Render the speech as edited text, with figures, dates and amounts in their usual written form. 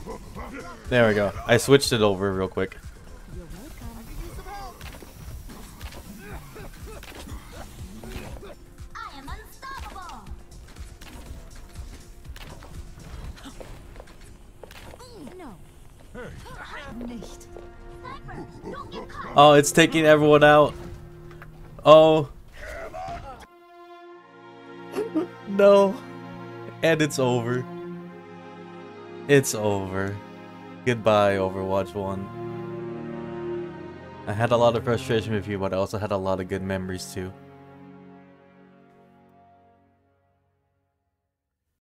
There we go. I switched it over real quick. Oh, it's taking everyone out. Oh. No. And it's over. It's over. Goodbye, Overwatch 1. I had a lot of frustration with you, but I also had a lot of good memories too.